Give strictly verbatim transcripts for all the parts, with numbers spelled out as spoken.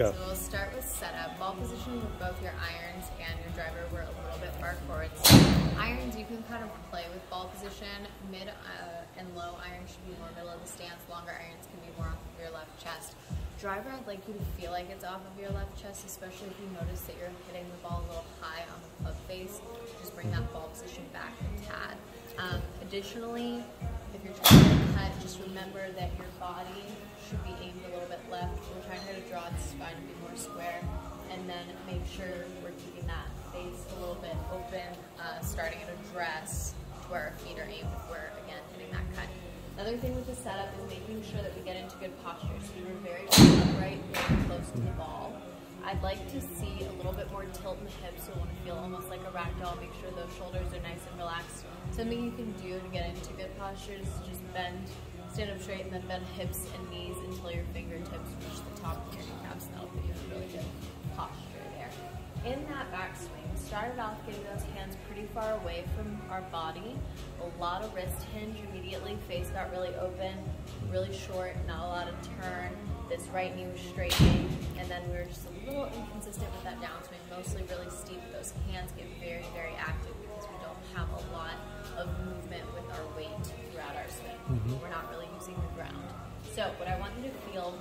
go. So we'll start with setup. Ball position with both your irons and your driver were a little bit far forward. So irons, you can kind of play with ball position. Mid uh, and low irons should be more middle of the stance. Longer irons can be more off of your left chest. Driver, I'd like you to feel like it's off of your left chest, especially if you notice that you're hitting the ball a little high on the club face. Just bring that ball position back a tad. Um, additionally, if you're trying to cut, just remember that your body should be aimed a little bit left. We're trying to draw the spine to be more square, and then make sure we're keeping that face a little bit open, uh, starting at a dress where our feet are aimed if we're, again, hitting that cut. Another thing with the setup is making sure that we get into good posture. So we were very upright, very close to the ball. I'd like to see a little bit more tilt in the hips, so we want to feel almost like a ragdoll. Make sure those shoulders are nice and relaxed. Something you can do to get into good posture is just bend, stand up straight, and then bend hips and knees until your fingertips reach the top of your kneecaps, and that'll give you a really good posture there. In that backswing, we started off getting those hands pretty far away from our body. A lot of wrist hinge immediately. Face got really open, really short, not a lot of turn. This right knee was straightening, and then we were just a little inconsistent with that downswing, mostly really steep. Those hands get very, very active because we don't have a lot of movement with our weight throughout our swing. Mm-hmm. We're not really using the ground. So what I want you to feel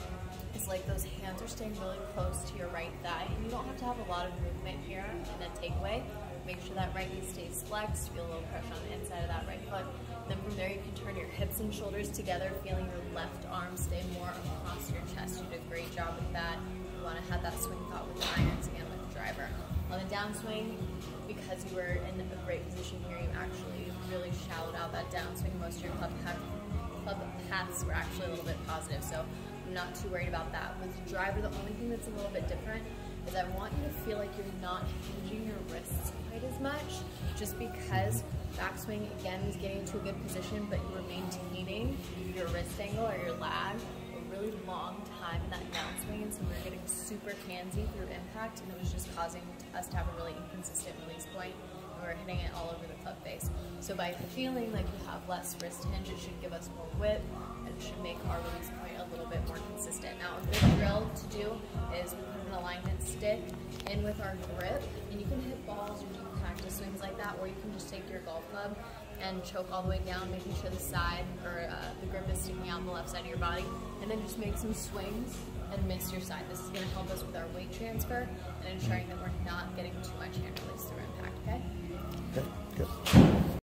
is like those hands are staying really close to your right thigh, and you don't have to have a lot of movement here in a takeaway. Make sure that right knee stays flexed, feel a little pressure on the inside of that right foot. Then from there you can turn your hips and shoulders together, feeling your left arm stay more across your chest. You did a great job with that. You want to have that swing thought with the irons again with the driver. On the downswing, because you were in a great position here, you actually really shallowed out that downswing. Most of your club, path, club paths were actually a little bit positive, so I'm not too worried about that. With the driver, the only thing that's a little bit different is I want you to feel like you're not hinging your wrists quite as much, just because backswing, again, is getting into a good position, but you were maintaining your wrist angle or your lag a really long time in that downswing, and so we were getting super handsy through impact, and it was just causing us to have a really inconsistent release point, and we were hitting it all over the club face. So by feeling like you have less wrist hinge, it should give us more width, and it should make our release point a little bit more consistent. Now, a good drill to do is we put an alignment stick in with our grip, and you can hit balls or do practice swings like that, or you can just take your golf club and choke all the way down, making sure the side or uh, the grip is sticking out on the left side of your body, and then just make some swings and miss your side. This is going to help us with our weight transfer and ensuring that we're not getting too much hand release through impact, okay? Okay, good.